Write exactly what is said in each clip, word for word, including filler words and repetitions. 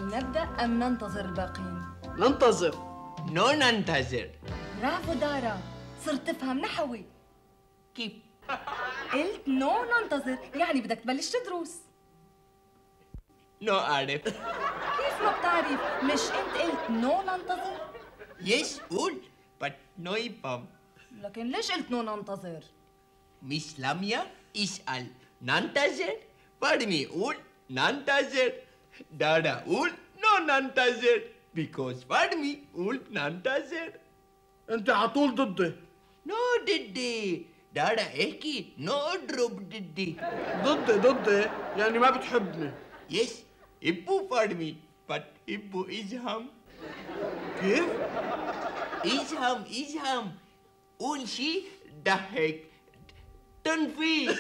لنبدأ أم ننتظر الباقين؟ ننتظر. نو ننتظر. برافو دارا، صرت تفهم نحوي. كيف؟ قلت نو ننتظر، يعني بدك تبلش تدرس. نو أعرف. كيف ما بتعرف؟ مش أنت قلت نو ننتظر؟ يس قول but no يفهم. لكن ليش قلت نو ننتظر؟ مس لميا اسأل ننتظر، فادمي قول ننتظر، دادا قول نو ننتظر because فادمي قول ننتظر. انت عطول ضدي. نو ضدي، دادا احكي نو اضرب ضدي. ضدي ضدي يعني ما بتحبني. يس ابو فادمي but ابو ازهم. كيف؟ ازهم ازهم قول شي ضحك تنفيذ.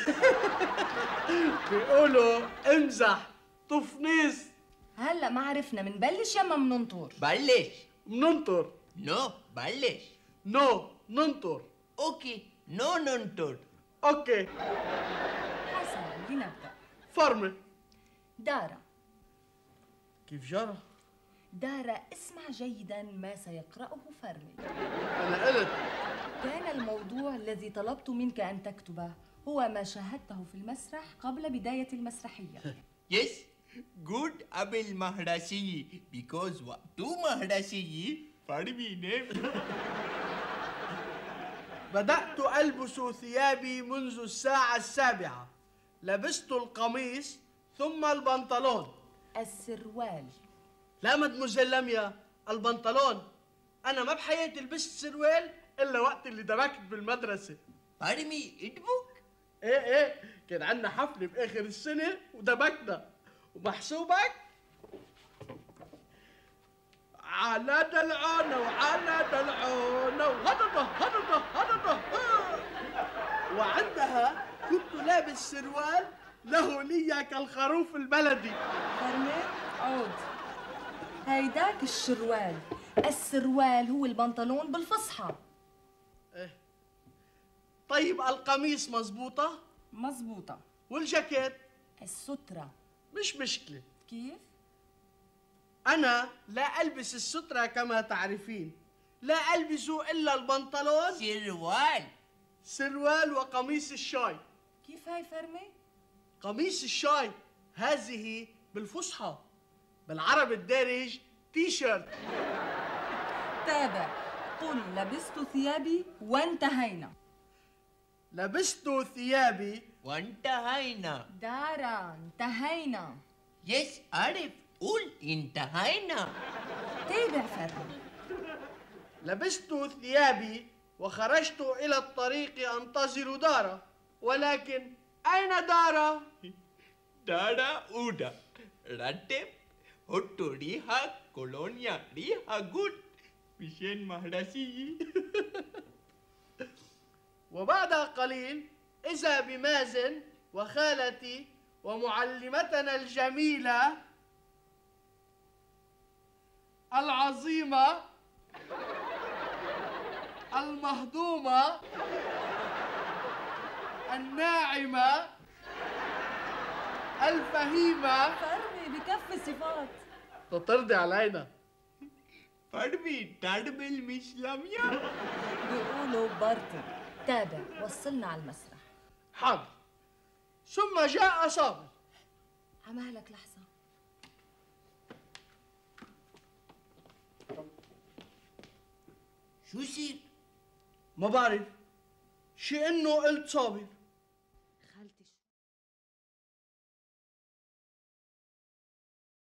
بيقولوا امزح تفنيس. هلا ما عرفنا منبلش يا ما مننطر؟ بلش. مننطر. نو بلش. نو ننطر. اوكي نو ننطر. اوكي. حسنا لنبدأ. فرمة. دارا. كيف جرى؟ دارا اسمع جيدا ما سيقرأه فرمي. أنا قلت. كان الموضوع الذي طلبت منك أن تكتبه هو ما شاهدته في المسرح قبل بداية المسرحية. يس جود قبل مهرسي because وقتو مهرسي فرمي نيم. بدأت ألبس ثيابي منذ الساعة السابعة. لبست القميص ثم البنطلون. السروال. لا مدموزيل لميا، البنطلون. أنا ما بحياتي لبست سروال إلا وقت اللي دبكت بالمدرسة. فرمي ادبك. إيه إيه، كان عندنا حفلة بآخر السنة ودبكنا. ومحسوبك على دلعونة وعلى دلعونة وهضضة هضضة هضضة. وعندها كنت لابس سروال له ليا كالخروف البلدي. فرمي عود. هيداك الشروال. السروال هو البنطلون بالفصحى. إيه. طيب القميص مزبوطة؟ مزبوطة. والجاكيت؟ السترة. مش مشكلة. كيف؟ أنا لا ألبس السترة كما تعرفين. لا ألبس إلا البنطلون سروال. سروال وقميص الشاي. كيف هاي فرمي؟ قميص الشاي هذه بالفصحى، بالعربي الدارج تي شيرت. تابع. قل لبست ثيابي وانتهينا. لبست ثيابي وانتهينا. دارا انتهينا. يس عارف قول انتهينا. تابع فرمي. لبست ثيابي وخرجت إلى الطريق أنتظر دارا، ولكن أين دارا؟ دارا أودا رتب هتو ريها كولونيا ريها جود مشين مهرسي. وبعد قليل إذا بمازن وخالتي ومعلمتنا الجميلة العظيمة المهضومة الناعمة الفهيمة. فرمي بكفي صفات. تطردي علينا. فرمي تربل مش لميا. بيقولوا بارتي. تابع وصلنا على المسرح. حاضر. ثم جاء صابر. عمالك لحظة. شو يصير؟ ما بعرف، شي انه قلت صابر.